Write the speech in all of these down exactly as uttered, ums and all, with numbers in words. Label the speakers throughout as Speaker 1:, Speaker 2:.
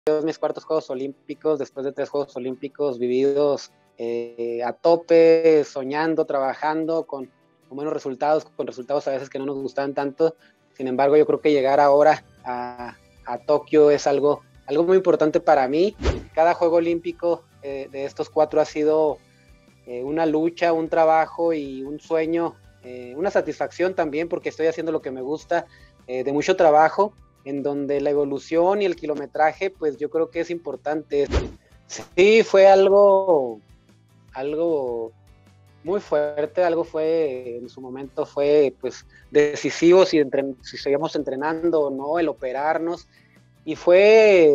Speaker 1: mis cuartos Juegos Olímpicos, después de tres Juegos Olímpicos vividos eh, a tope, soñando, trabajando, con, con buenos resultados, con resultados a veces que no nos gustaban tanto. Sin embargo, yo creo que llegar ahora a, a Tokio es algo, algo muy importante para mí. Cada Juego Olímpico eh, de estos cuatro ha sido eh, una lucha, un trabajo y un sueño, eh, una satisfacción también, porque estoy haciendo lo que me gusta, eh, de mucho trabajo, en donde la evolución y el kilometraje, pues yo creo que es importante. Sí, fue algo, algo muy fuerte, algo fue, en su momento fue pues decisivo si, entre, si seguíamos entrenando o no, el operarnos, y fue,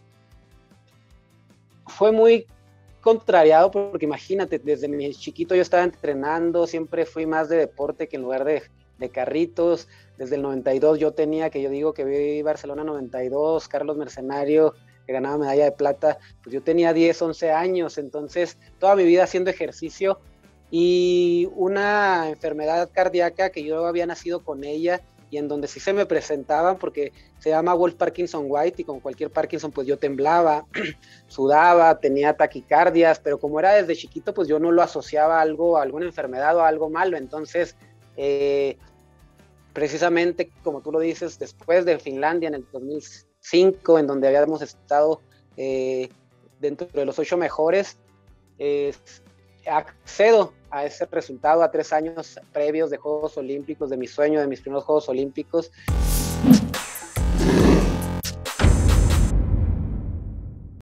Speaker 1: fue muy contrariado, porque imagínate, desde mi chiquito yo estaba entrenando, siempre fui más de deporte que en lugar de, de carritos. Desde el noventa y dos yo tenía, que yo digo que vi Barcelona noventa y dos, Carlos Mercenario, que ganaba medalla de plata, pues yo tenía diez, once años, entonces toda mi vida haciendo ejercicio, y una enfermedad cardíaca que yo había nacido con ella, y en donde sí se me presentaban, porque se llama Wolff Parkinson White, y como cualquier Parkinson, pues yo temblaba, sudaba, tenía taquicardias, pero como era desde chiquito, pues yo no lo asociaba a algo, a alguna enfermedad o a algo malo. Entonces, eh, precisamente, como tú lo dices, después de Finlandia en el dos mil cinco, en donde habíamos estado eh, dentro de los ocho mejores, eh, accedo a ese resultado a tres años previos de Juegos Olímpicos, de mi sueño, de mis primeros Juegos Olímpicos.